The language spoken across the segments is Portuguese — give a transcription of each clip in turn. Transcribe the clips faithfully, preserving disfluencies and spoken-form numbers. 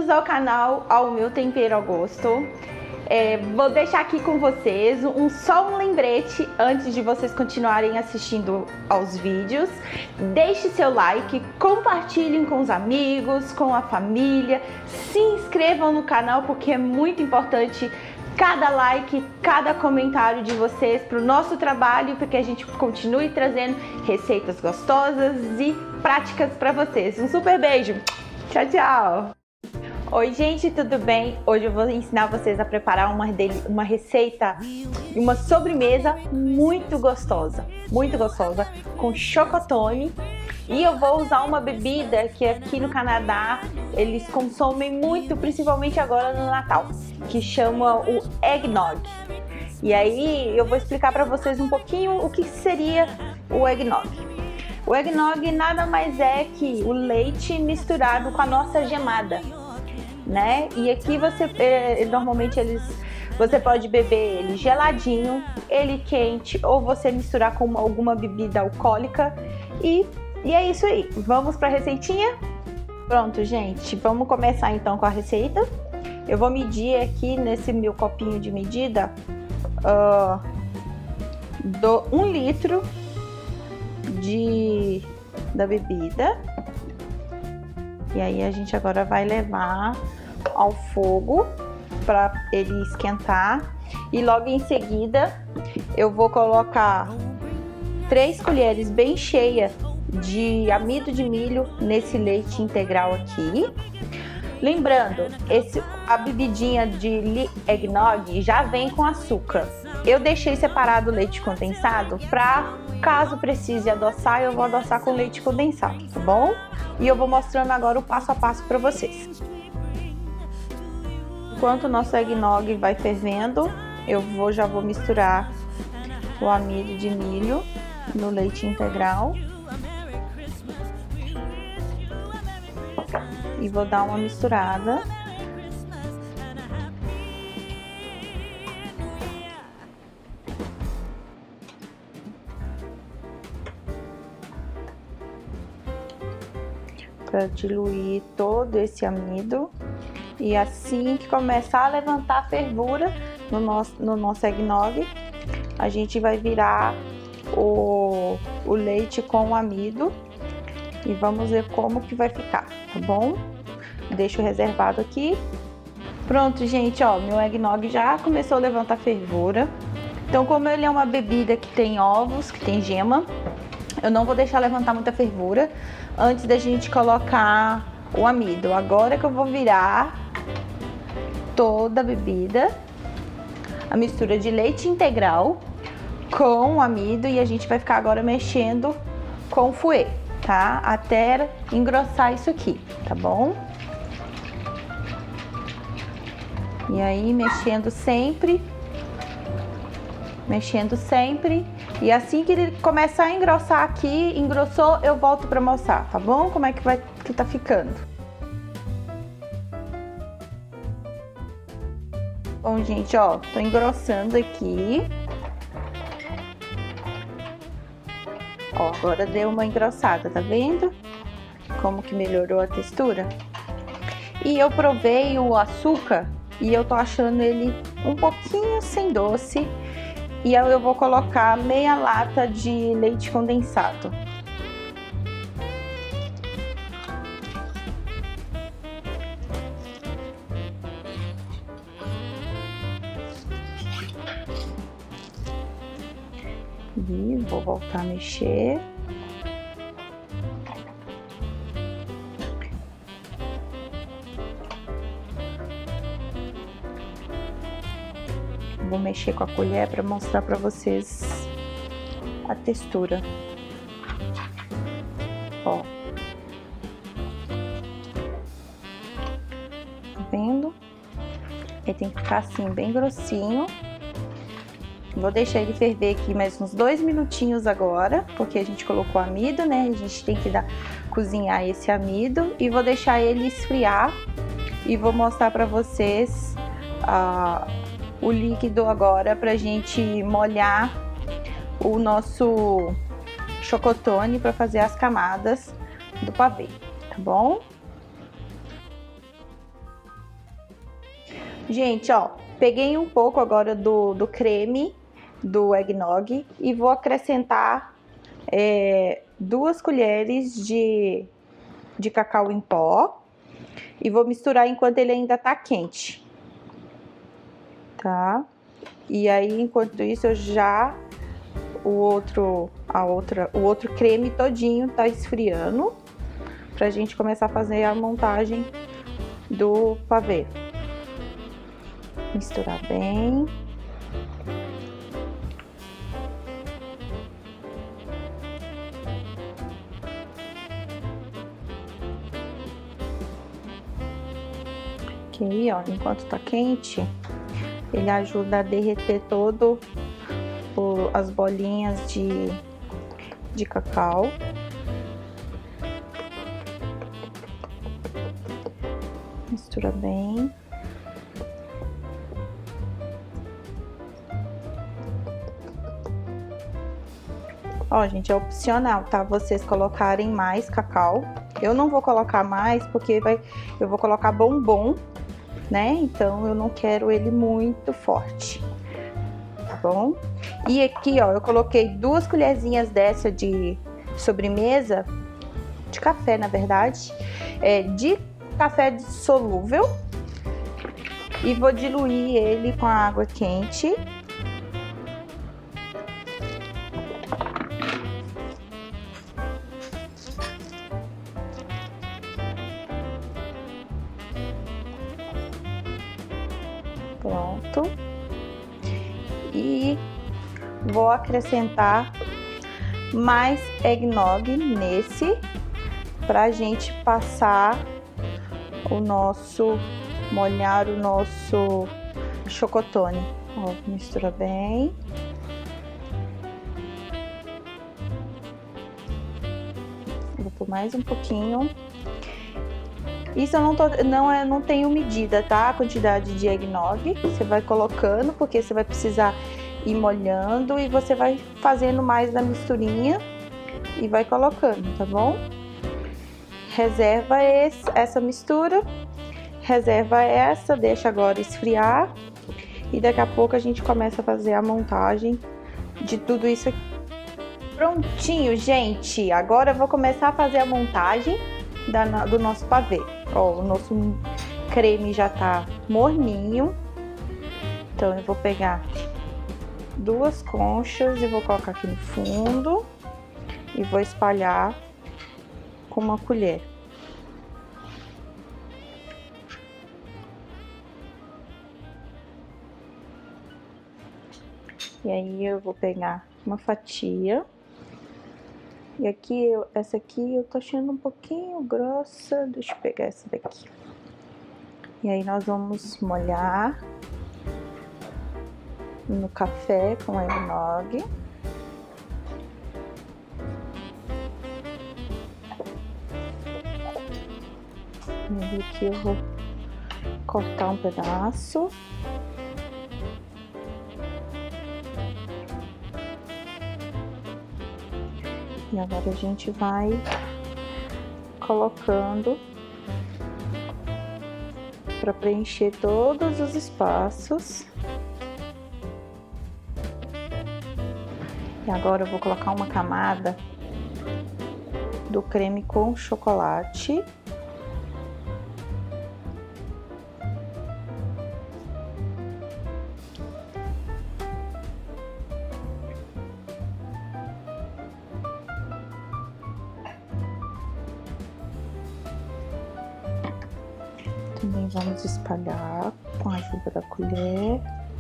Bem-vindos ao canal Ao Meu Tempero ao Gosto. É, vou deixar aqui com vocês um, só um lembrete antes de vocês continuarem assistindo aos vídeos. Deixe seu like, compartilhem com os amigos, com a família, se inscrevam no canal porque é muito importante cada like, cada comentário de vocês para o nosso trabalho, para que a gente continue trazendo receitas gostosas e práticas para vocês. Um super beijo! Tchau, tchau! Oi, gente, tudo bem? Hoje eu vou ensinar vocês a preparar uma, dele, uma receita, uma sobremesa muito gostosa, muito gostosa, com chocotone. E eu vou usar uma bebida que aqui no Canadá eles consomem muito, principalmente agora no Natal, que chama o eggnog. E aí eu vou explicar para vocês um pouquinho o que seria o eggnog. O eggnog nada mais é que o leite misturado com a nossa gemada, né? E aqui você eh, normalmente eles você pode beber ele geladinho, ele quente, ou você misturar com alguma bebida alcoólica e e é isso aí. Vamos para a receitinha? Pronto, gente, vamos começar então com a receita. Eu vou medir aqui nesse meu copinho de medida uh, do um litro de da bebida. E aí a gente agora vai levar ao fogo para ele esquentar. E logo em seguida eu vou colocar três colheres bem cheias de amido de milho nesse leite integral aqui. Lembrando, esse, a bebidinha de eggnog já vem com açúcar. Eu deixei separado o leite condensado para, caso precise adoçar, eu vou adoçar com leite condensado, tá bom? E eu vou mostrando agora o passo a passo para vocês. Enquanto o nosso eggnog vai fervendo, eu vou, já vou misturar o amido de milho no leite integral. E vou dar uma misturada. Para diluir todo esse amido. E assim que começar a levantar a fervura no nosso, no nosso eggnog, a gente vai virar o, o leite com o amido. E vamos ver como que vai ficar, tá bom? Deixo reservado aqui. Pronto, gente, ó, meu eggnog já começou a levantar fervura. Então, como ele é uma bebida que tem ovos, que tem gema, eu não vou deixar levantar muita fervura antes da gente colocar o amido. Agora que eu vou virar toda a bebida, a mistura de leite integral com o amido, e a gente vai ficar agora mexendo com o fouet, tá? Até engrossar isso aqui, tá bom? E aí, mexendo sempre, mexendo sempre. E assim que ele começar a engrossar aqui, engrossou, eu volto pra mostrar, tá bom? Como é que vai, que tá ficando. Bom, gente, ó, tô engrossando aqui. Ó, agora deu uma engrossada, tá vendo? Como que melhorou a textura? E eu provei o açúcar e eu tô achando ele um pouquinho sem doce. E aí eu vou colocar meia lata de leite condensado. E vou voltar a mexer. Vou mexer com a colher para mostrar para vocês a textura. Ó. Tá vendo? Ele tem que ficar assim, bem grossinho. Vou deixar ele ferver aqui mais uns dois minutinhos agora, porque a gente colocou amido, né? A gente tem que dar, cozinhar esse amido. E vou deixar ele esfriar e vou mostrar pra vocês uh, o líquido agora pra gente molhar o nosso chocotone para fazer as camadas do pavê, tá bom? Gente, ó, peguei um pouco agora do, do creme do eggnog e vou acrescentar é, duas colheres de, de cacau em pó e vou misturar enquanto ele ainda tá quente, tá? E aí, enquanto isso, eu já o outro, a outra, o outro creme todinho tá esfriando pra gente começar a fazer a montagem do pavê. Misturar bem. Ok, ó, enquanto tá quente, ele ajuda a derreter todo o, as bolinhas de, de cacau. Mistura bem. Ó, gente, é opcional, tá? Vocês colocarem mais cacau. Eu não vou colocar mais porque vai, eu vou colocar bombom, né? Então eu não quero ele muito forte, tá bom? E aqui, ó, eu coloquei duas colherzinhas dessa de sobremesa, de café, na verdade, é, de café solúvel. E vou diluir ele com a água quente. Pronto. E vou acrescentar mais eggnog nesse, pra gente passar o nosso, molhar o nosso chocotone. Ó, mistura bem. Vou pôr mais um pouquinho. Isso eu não, tô, não, é, não tenho medida, tá? A quantidade de eggnog, você vai colocando, porque você vai precisar ir molhando e você vai fazendo mais da misturinha e vai colocando, tá bom? Reserva esse, essa mistura, reserva essa, deixa agora esfriar e daqui a pouco a gente começa a fazer a montagem de tudo isso aqui. Prontinho, gente! Agora eu vou começar a fazer a montagem da, do nosso pavê. Ó, o nosso creme já tá morninho, então eu vou pegar duas conchas e vou colocar aqui no fundo e vou espalhar com uma colher. E aí eu vou pegar uma fatia. E aqui, eu, essa aqui eu tô achando um pouquinho grossa. Deixa eu pegar essa daqui. E aí nós vamos molhar no café com eggnog. E aí aqui eu vou cortar um pedaço. E agora a gente vai colocando para preencher todos os espaços. E agora eu vou colocar uma camada do creme com chocolate. Também vamos espalhar com a ajuda da colher.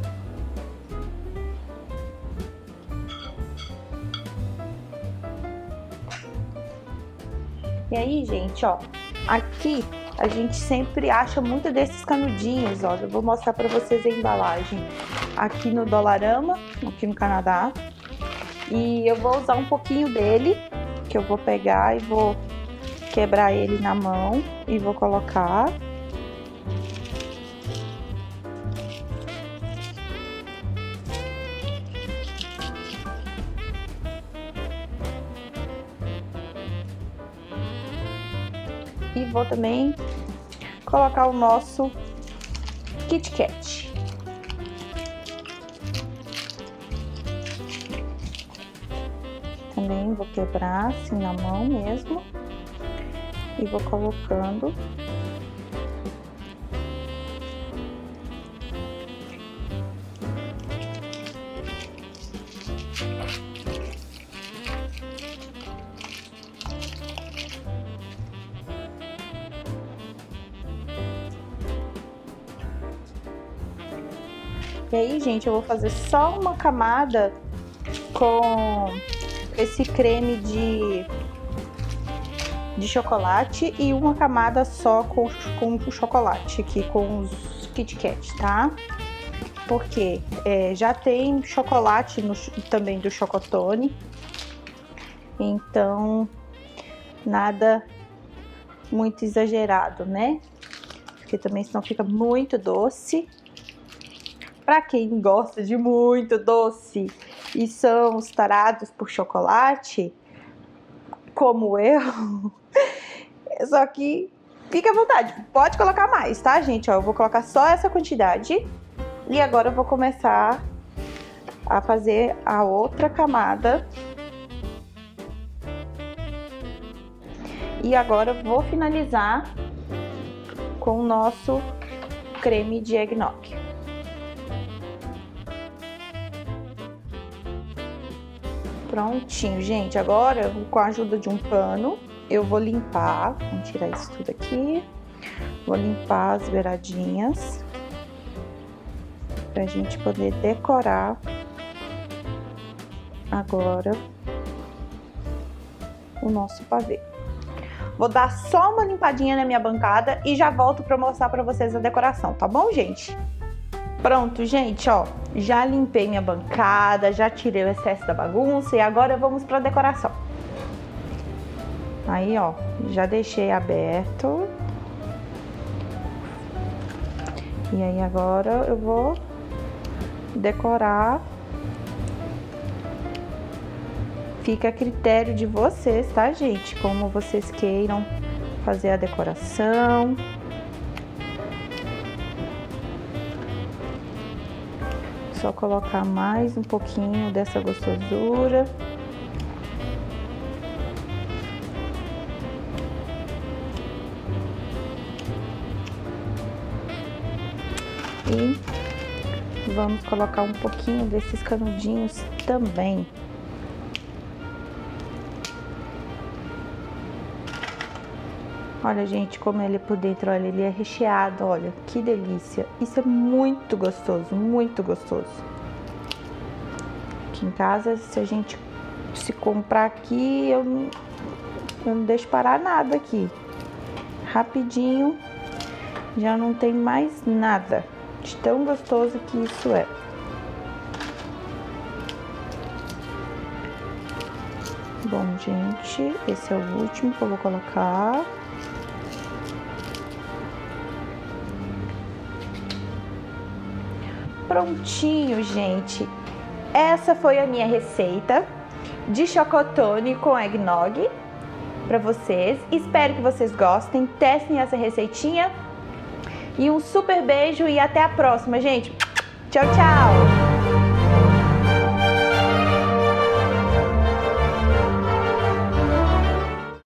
E aí, gente, ó, aqui a gente sempre acha muito desses canudinhos, ó. Eu vou mostrar pra vocês a embalagem aqui no Dollarama, aqui no Canadá. E eu vou usar um pouquinho dele, que eu vou pegar e vou quebrar ele na mão e vou colocar. E vou também colocar o nosso Kit Kat. Também vou quebrar assim na mão mesmo e vou colocando. E aí, gente, eu vou fazer só uma camada com esse creme de, de chocolate e uma camada só com, com o chocolate aqui, com os Kit Kat, tá? Porque é, já tem chocolate no, também do Chocotone, então nada muito exagerado, né? Porque também senão fica muito doce. Pra quem gosta de muito doce e são os tarados por chocolate, como eu, só que fica à vontade, pode colocar mais, tá, gente? Ó, eu vou colocar só essa quantidade e agora eu vou começar a fazer a outra camada. E agora eu vou finalizar com o nosso creme de eggnog. Prontinho, gente. Agora, com a ajuda de um pano, eu vou limpar. Vamos tirar isso tudo aqui. Vou limpar as beiradinhas pra gente poder decorar agora o nosso pavê. Vou dar só uma limpadinha na minha bancada e já volto pra mostrar pra vocês a decoração, tá bom, gente? Pronto, gente, ó, já limpei minha bancada, já tirei o excesso da bagunça e agora vamos pra decoração. Aí, ó, já deixei aberto. E aí agora eu vou decorar. Fica a critério de vocês, tá, gente? Como vocês queiram fazer a decoração. Só colocar mais um pouquinho dessa gostosura. E vamos colocar um pouquinho desses canudinhos também. Olha, gente, como ele é por dentro, olha, ele é recheado, olha, que delícia. Isso é muito gostoso, muito gostoso. Aqui em casa, se a gente se comprar aqui, eu não, eu não deixo parar nada aqui. Rapidinho, já não tem mais nada de tão gostoso que isso é. Bom, gente, esse é o último que eu vou colocar. Prontinho, gente. Essa foi a minha receita de chocotone com eggnog para vocês. Espero que vocês gostem, testem essa receitinha. E um super beijo e até a próxima, gente. Tchau, tchau!